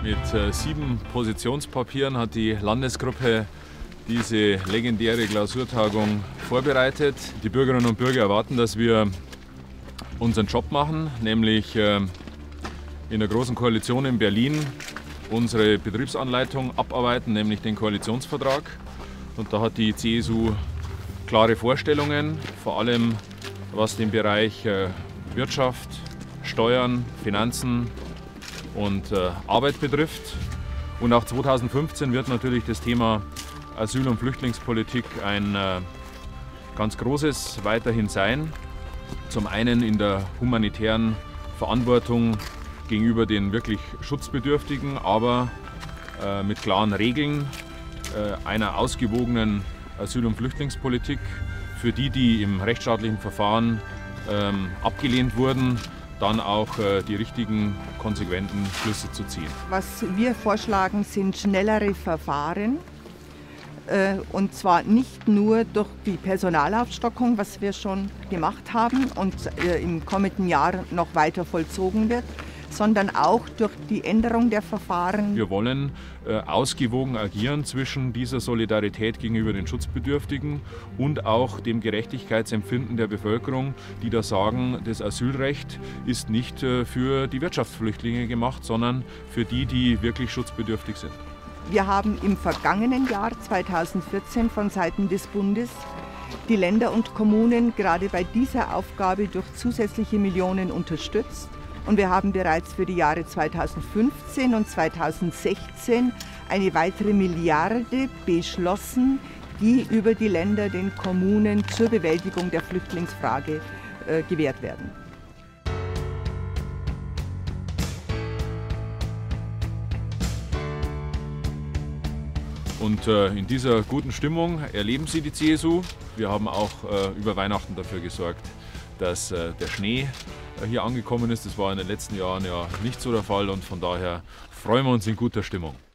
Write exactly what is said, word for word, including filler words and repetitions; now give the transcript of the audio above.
Mit äh, sieben Positionspapieren hat die Landesgruppe diese legendäre Klausurtagung vorbereitet. Die Bürgerinnen und Bürger erwarten, dass wir unseren Job machen, nämlich äh, in der Großen Koalition in Berlin unsere Betriebsanleitung abarbeiten, nämlich den Koalitionsvertrag. Und da hat die C S U klare Vorstellungen, vor allem was den Bereich äh, Wirtschaft, Steuern, Finanzen und äh, Arbeit betrifft. Und auch zweitausendfünfzehn wird natürlich das Thema Asyl- und Flüchtlingspolitik ein äh, ganz großes weiterhin sein. Zum einen in der humanitären Verantwortung gegenüber den wirklich Schutzbedürftigen, aber äh, mit klaren Regeln äh, einer ausgewogenen Asyl- und Flüchtlingspolitik für die, die im rechtsstaatlichen Verfahren ähm, abgelehnt wurden, dann auch äh, die richtigen, konsequenten Schlüsse zu ziehen. Was wir vorschlagen, sind schnellere Verfahren. Äh, und zwar nicht nur durch die Personalaufstockung, was wir schon gemacht haben und äh, im kommenden Jahr noch weiter vollzogen wird, sondern auch durch die Änderung der Verfahren. Wir wollen äh, ausgewogen agieren zwischen dieser Solidarität gegenüber den Schutzbedürftigen und auch dem Gerechtigkeitsempfinden der Bevölkerung, die da sagen, das Asylrecht ist nicht äh, für die Wirtschaftsflüchtlinge gemacht, sondern für die, die wirklich schutzbedürftig sind. Wir haben im vergangenen Jahr zweitausendvierzehn von Seiten des Bundes die Länder und Kommunen gerade bei dieser Aufgabe durch zusätzliche Millionen unterstützt. Und wir haben bereits für die Jahre zweitausendfünfzehn und zweitausendsechzehn eine weitere Milliarde beschlossen, die über die Länder den Kommunen zur Bewältigung der Flüchtlingsfrage äh, gewährt werden. Und äh, in dieser guten Stimmung erleben Sie die C S U. Wir haben auch äh, über Weihnachten dafür gesorgt, dass äh, der Schnee äh, hier angekommen ist. Das war in den letzten Jahren ja nicht so der Fall und von daher freuen wir uns in guter Stimmung.